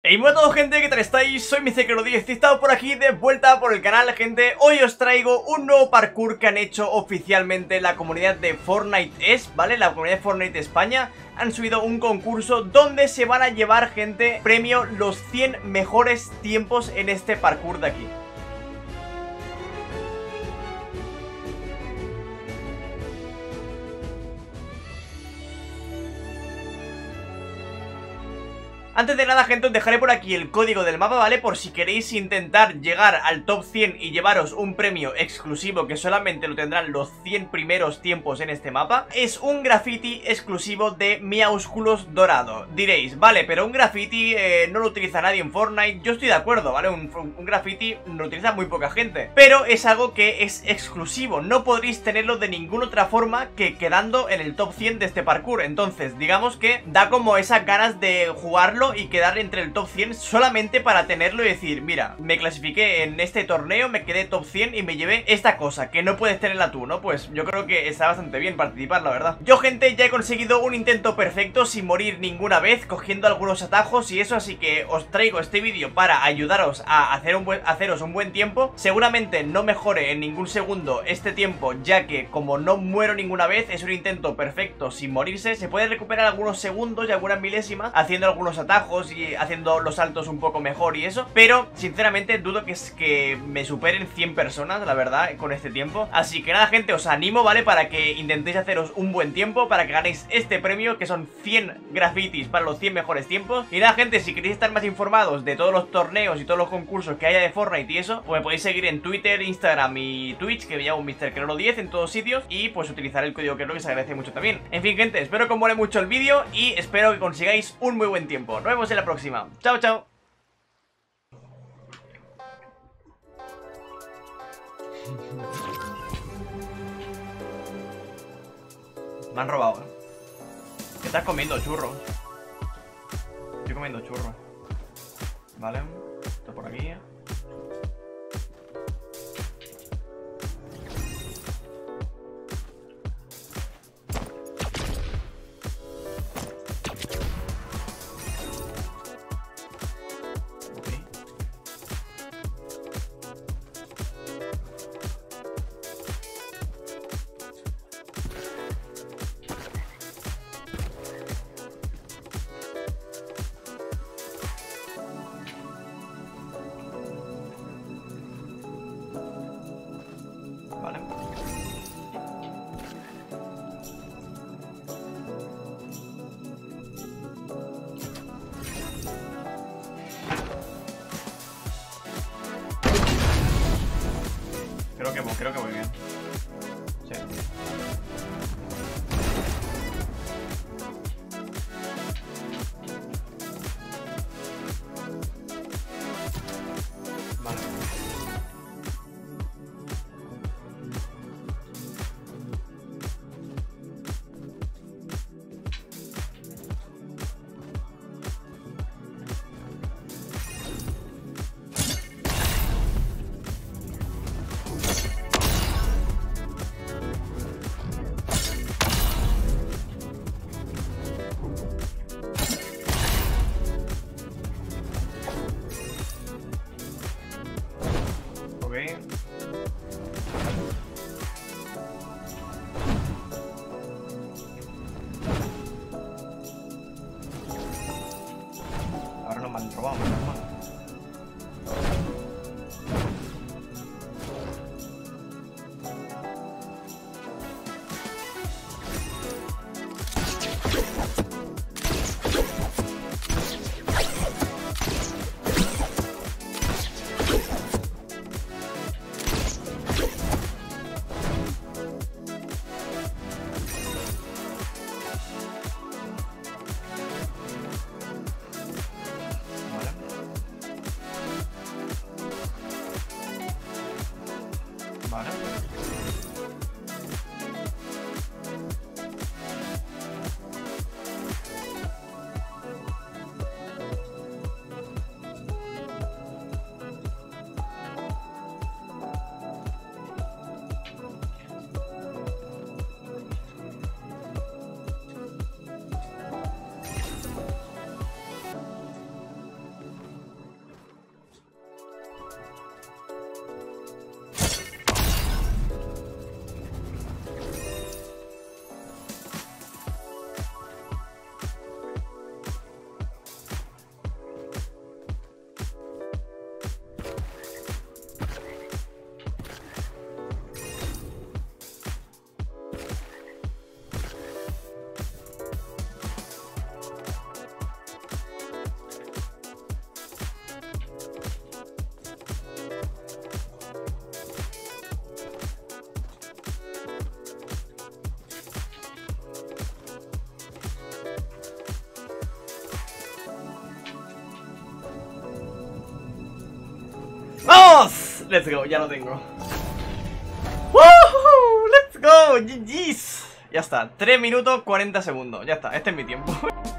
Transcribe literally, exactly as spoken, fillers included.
Hey, hola a todos, gente, ¿qué tal estáis? Soy Micecero diez y he estado por aquí de vuelta por el canal, gente. Hoy os traigo un nuevo parkour que han hecho oficialmente la comunidad de Fortnite es, ¿vale? La comunidad de Fortnite España han subido un concurso donde se van a llevar, gente, premio los cien mejores tiempos en este parkour de aquí. Antes de nada, gente, os dejaré por aquí el código del mapa, ¿vale? Por si queréis intentar llegar al top cien y llevaros un premio exclusivo que solamente lo tendrán los cien primeros tiempos en este mapa. Es un graffiti exclusivo de Miaúsculos Dorado. Diréis, vale, pero un graffiti eh, no lo utiliza nadie en Fortnite. Yo estoy de acuerdo, ¿vale? Un, un graffiti lo utiliza muy poca gente, pero es algo que es exclusivo. No podréis tenerlo de ninguna otra forma que quedando en el top cien de este parkour. Entonces, digamos que da como esas ganas de jugarlo y quedar entre el top cien solamente para tenerlo y decir, mira, me clasifiqué en este torneo, me quedé top cien y me llevé esta cosa, que no puedes tenerla tú, ¿no? Pues yo creo que está bastante bien participar, la verdad. Yo, gente, ya he conseguido un intento perfecto sin morir ninguna vez, cogiendo algunos atajos y eso, así que os traigo este vídeo para ayudaros a hacer un buen, haceros un buen tiempo. Seguramente no mejore en ningún segundo este tiempo, ya que como no muero ninguna vez, es un intento perfecto sin morirse. Se puede recuperar algunos segundos y algunas milésimas haciendo algunos atajos y haciendo los saltos un poco mejor y eso, pero sinceramente dudo que, es que me superen cien personas, la verdad, con este tiempo. Así que nada, gente, os animo, ¿vale? Para que intentéis haceros un buen tiempo, para que ganéis este premio, que son cien grafitis para los cien mejores tiempos. Y nada, gente, si queréis estar más informados de todos los torneos y todos los concursos que haya de Fortnite y eso, pues me podéis seguir en Twitter, Instagram y Twitch, que me llamo Micecero diez en todos sitios, y pues utilizar el código que creo que se agradece mucho también. En fin, gente, espero que os mole mucho el vídeo y espero que consigáis un muy buen tiempo. Nos vemos en la próxima. Chao, chao. Me han robado, ¿eh? ¿Qué estás comiendo, churro? Estoy comiendo churro. Vale. Esto por aquí. Vale. Creo que, creo que voy bien. Sí. Vale. Ahora no me han robado, menos mal. Vale. Let's go, ya lo tengo. ¡Woohoo! ¡Let's go! G G's. Ya está, tres minutos cuarenta segundos. Ya está, este es mi tiempo.